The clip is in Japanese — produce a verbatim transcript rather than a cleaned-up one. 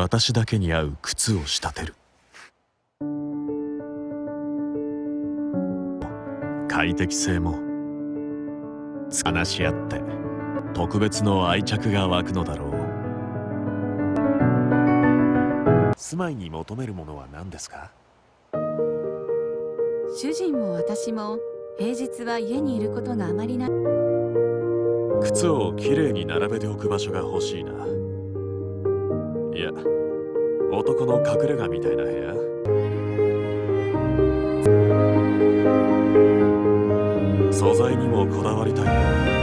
私だけに合う靴を仕立てる。快適性も話し合って特別の愛着が湧くのだろう。住まいに求めるものは何ですか？ 主人も私も平日は家にいることがあまりない。 靴をきれいに並べておく場所が欲しいな。いや、男の隠れ家みたいな部屋。素材にもこだわりたいな。